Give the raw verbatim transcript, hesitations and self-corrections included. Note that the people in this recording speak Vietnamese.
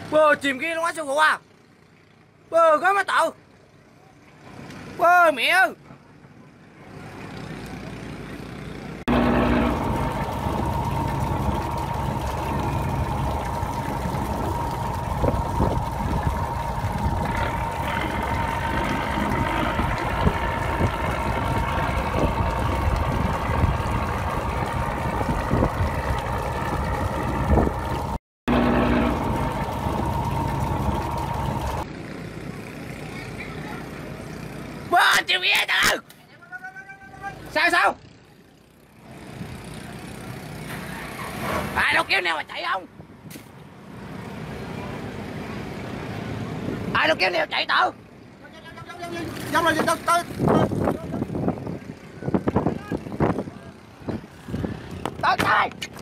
Bơ chìm kia luôn á sư phụ à. Bơ có má tự. Bơ mẹ ơi. Bơ chìm kia từ. Sao sao? Ai đâu kéo neo mà chạy không? Ai đâu kéo neo chạy tự. Dông rồi, tới tới Tới tới.